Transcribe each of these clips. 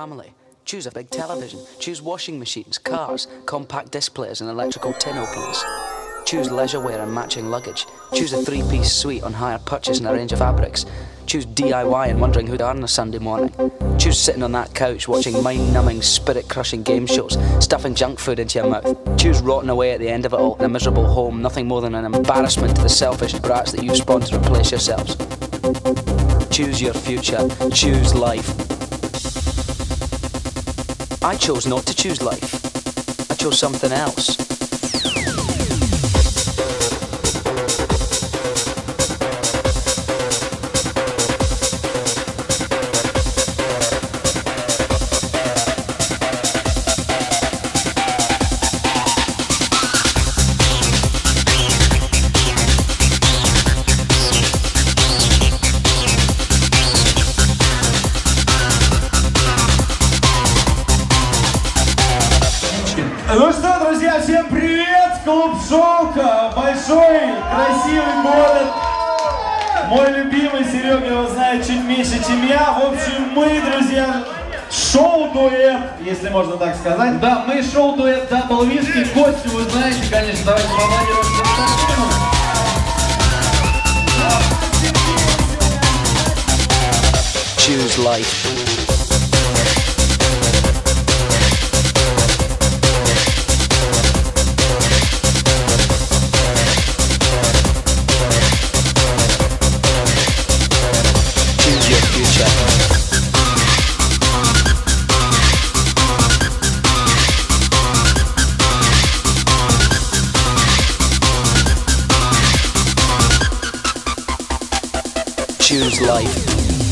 family. Choose a big television. Choose washing machines, cars, compact disc players and electrical tin openers. Choose leisure wear and matching luggage. Choose a 3-piece suite on hire purchase and a range of fabrics. Choose DIY and wondering who to earn on a Sunday morning. Choose sitting on that couch watching mind-numbing, spirit-crushing game shows, stuffing junk food into your mouth. Choose rotting away at the end of it all in a miserable home, nothing more than an embarrassment to the selfish brats that you've spawned to replace yourselves. Choose your future. Choose life. I chose not to choose life. I chose something else. Ну что, друзья, всем привет! Клуб Шелка, большой, красивый город. Мой любимый Серега его знает чуть меньше, чем я. В общем, мы, друзья, шоу-дуэт, если можно так сказать. Да, мы шоу-дуэт Double Whisky. Костю вы знаете, конечно, давайте поаплодируем. Choose life. Choose life.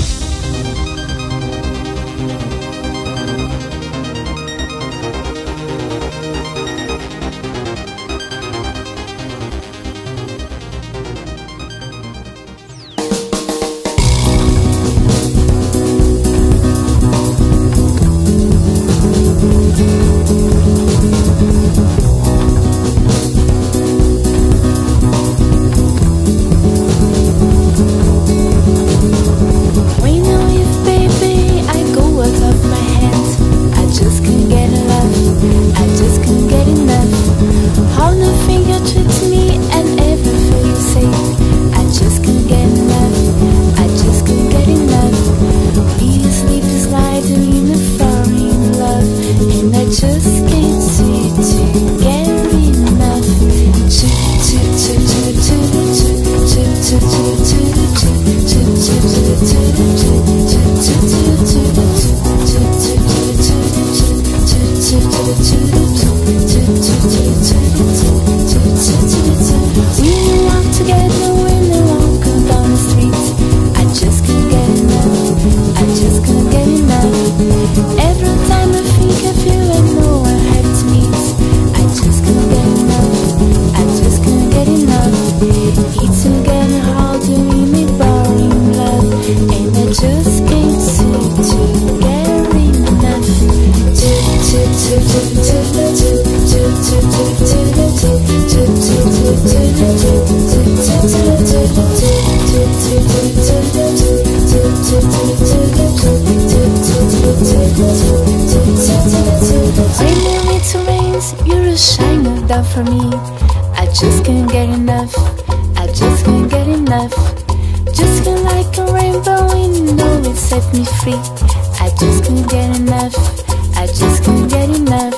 You're a shiner down for me. I just can't get enough. I just can't get enough. Just feel like a rainbow and you know it set me free. I just can't get enough. I just can't get enough.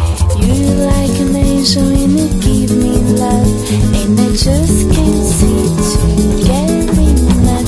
You're like an angel and you give me love, and I just can't seem to get enough.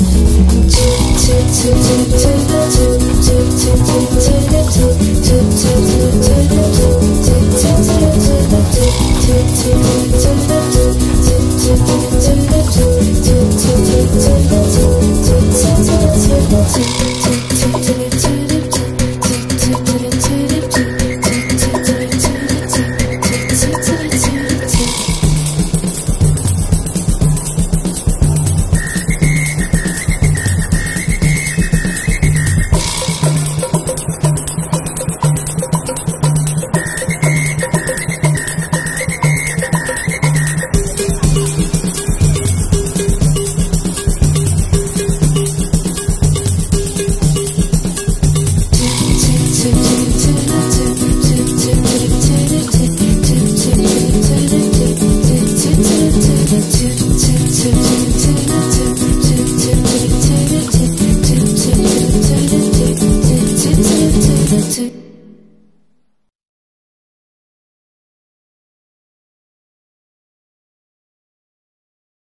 to